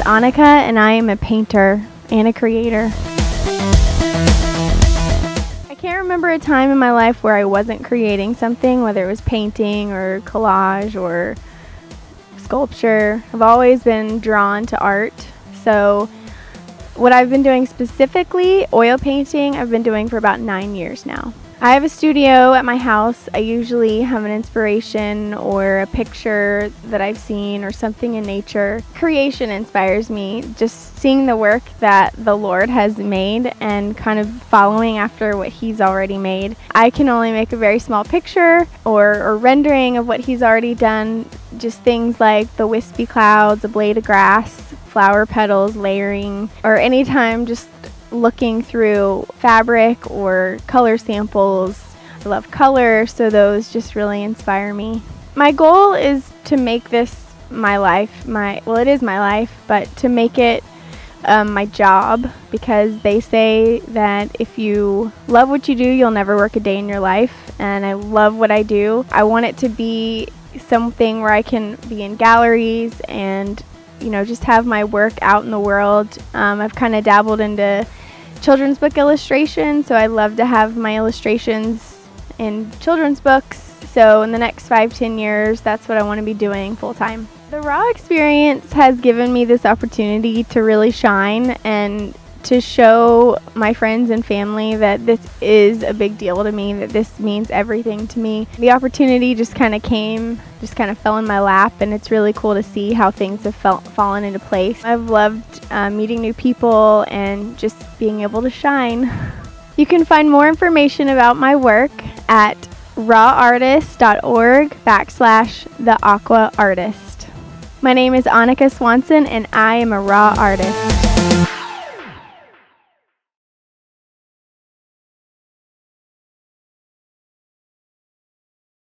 Annika, and I am a painter and a creator. I can't remember a time in my life where I wasn't creating something, whether it was painting or collage or sculpture. I've always been drawn to art. So what I've been doing specifically, oil painting, I've been doing for about 9 years now. I have a studio at my house. I usually have an inspiration or a picture that I've seen or something in nature. Creation inspires me, just seeing the work that the Lord has made and kind of following after what He's already made. I can only make a very small picture or rendering of what He's already done, just things like the wispy clouds, a blade of grass, flower petals, layering, or anytime just looking through fabric or color samples. I love color, so those just really inspire me. My goal is to make this my life. Well, it is my life, but to make it my job, because they say that if you love what you do, you'll never work a day in your life, and I love what I do. I want it to be something where I can be in galleries and just have my work out in the world. I've kind of dabbled into children's book illustration, so I'd love to have my illustrations in children's books. So in the next 5-10 years, that's what I want to be doing full time. The Raw experience has given me this opportunity to really shine and to show my friends and family that this is a big deal to me, that this means everything to me. The opportunity just kind of fell in my lap, and it's really cool to see how things have fallen into place. I've loved meeting new people and just being able to shine. You can find more information about my work at rawartist.org/theAquaArtist. My name is Annika Swanson, and I am a raw artist.